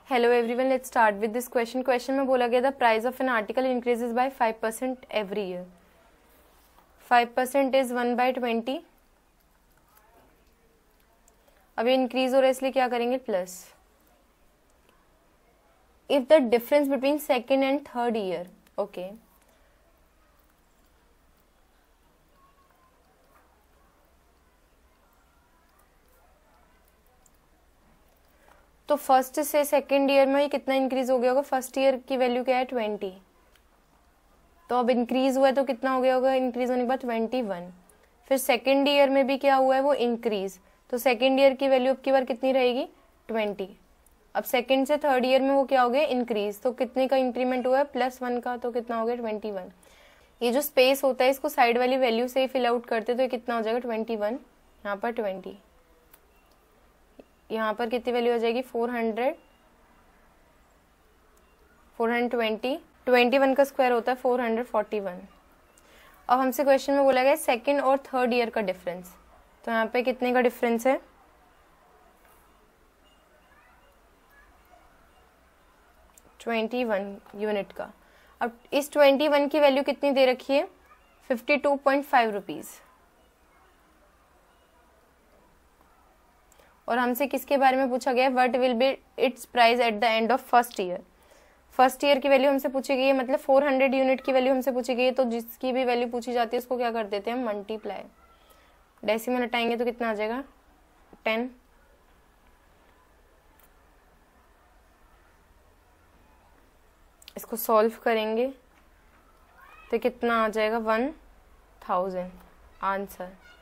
Hello everyone, let's start with this question में बोला गया था price of an article increases by 5% every year. 5% is 1/20. अब ये इंक्रीज हो रहा है इसलिए क्या करेंगे plus. If the difference between second and third year, okay, तो फर्स्ट से सेकेंड ईयर में कितना इंक्रीज हो गया होगा. फर्स्ट ईयर की वैल्यू क्या है 20, तो अब इंक्रीज हुआ है तो कितना हो गया होगा इंक्रीज होने के बाद 21. फिर सेकेंड ईयर में भी क्या हुआ है वो इंक्रीज, तो सेकेंड ईयर की वैल्यू अब की बार कितनी रहेगी 20. अब सेकेंड से थर्ड ईयर में वो क्या हो गया इंक्रीज, तो कितने का इंक्रीमेंट हुआ है +1 का, तो कितना हो गया 21. ये जो स्पेस होता है इसको साइड वाली वैल्यू से फिल आउट करते तो ये कितना हो जाएगा 21, यहाँ पर 20, यहाँ पर कितनी वैल्यू हो जाएगी 420. 21 का स्क्वायर होता है 441. अब हमसे क्वेश्चन में बोला गया सेकंड और थर्ड ईयर का डिफरेंस, तो यहाँ पे कितने का डिफरेंस है 21 यूनिट का. अब इस 21 की वैल्यू कितनी दे रखी है 52.5 रुपीज. और हमसे किसके बारे में पूछा गया, what will be its price at the end of first year. First year की वैल्यू हमसे पूछी गई है, मतलब 400 यूनिट की वैल्यू हमसे पूछी गई है, तो जिसकी भी वैल्यू पूछी जाती है उसको क्या कर देते हैं हम मल्टीप्लाई. डेसिमल हटाएंगे तो कितना आ जाएगा 10. इसको सॉल्व करेंगे तो कितना आ जाएगा 1000 आंसर.